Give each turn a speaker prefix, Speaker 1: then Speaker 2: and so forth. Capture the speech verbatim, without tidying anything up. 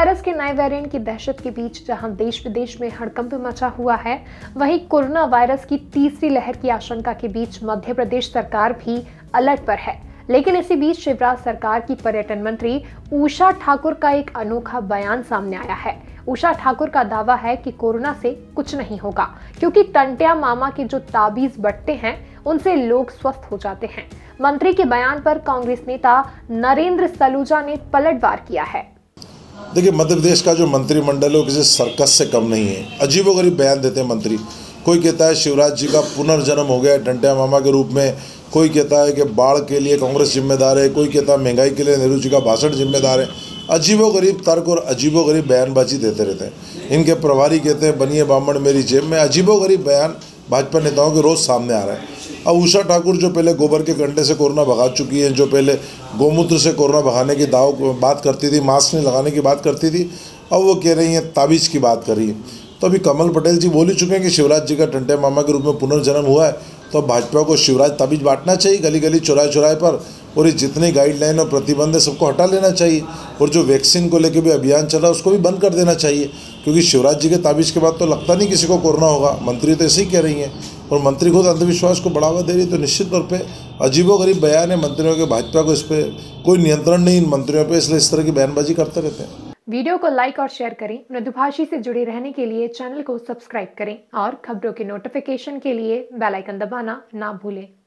Speaker 1: Virus के नए variant की दहशत के बीच जहां देश विदेश में हड़कंप मचा हुआ है, वहीं कोरोना वायरस की तीसरी लहर की आशंका के बीच मध्य प्रदेश सरकार भी अलर्ट पर है। लेकिन इसी बीच शिवराज सरकार की पर्यटन मंत्री उषा ठाकुर का एक अनोखा बयान सामने आया है। उषा ठाकुर का दावा है कि कोरोना से कुछ नहीं होगा, क्योंकि टंट्या मामा के जो ताबीज बटते हैं उनसे लोग स्वस्थ हो जाते हैं। मंत्री के बयान पर कांग्रेस नेता नरेंद्र सलूजा ने पलटवार किया है।
Speaker 2: देखिए, मध्य प्रदेश का जो मंत्रिमंडल है किसी सर्कस से कम नहीं है। अजीबोगरीब बयान देते हैं मंत्री। कोई कहता है शिवराज जी का पुनर्जन्म हो गया टंट्या मामा के रूप में, कोई कहता है कि बाढ़ के लिए कांग्रेस जिम्मेदार है, कोई कहता है महंगाई के लिए नेहरू जी का भाषण जिम्मेदार है। अजीबोगरीब तर्क और अजीबोगरीब बयानबाजी देते रहते हैं। इनके प्रभारी कहते हैं बनिए बामण मेरी जेब में। अजीबोगरीब बयान भाजपा नेताओं के रोज़ सामने आ रहा है। अब उषा ठाकुर जो पहले गोबर के कंडे से कोरोना भगा चुकी है, जो पहले गोमूत्र से कोरोना भगाने की दाव बात करती थी, मास्क नहीं लगाने की बात करती थी, अब वो कह रही हैं ताबीज़ की बात कर रही है। तो अभी कमल पटेल जी बोल ही चुके हैं कि शिवराज जी का टंट्या मामा के रूप में पुनर्जन्म हुआ है, तो भाजपा को शिवराज ताबीज बांटना चाहिए गली गली चौराहे चौराहे पर, और ये जितने गाइडलाइन और प्रतिबंध है सबको हटा लेना चाहिए। और जो वैक्सीन को लेकर भी अभियान चला उसको भी बंद कर देना चाहिए, क्योंकि शिवराज जी के ताबीज़ के बाद तो लगता नहीं किसी को कोरोना होगा। मंत्री तो ऐसे ही कह रही हैं और मंत्री खुद अंधविश्वास को बढ़ावा दे रही है। तो निश्चित तौर पर अजीबोगरीब बयान है मंत्रियों के। भाजपा को इस पर कोई नियंत्रण नहीं इन मंत्रियों पर, इसलिए इस तरह की बयानबाजी करते रहते हैं।
Speaker 1: वीडियो को लाइक और शेयर करें। मृदुभाषी से जुड़े रहने के लिए चैनल को सब्सक्राइब करें और खबरों के नोटिफिकेशन के लिए बेल आइकन दबाना ना भूलें।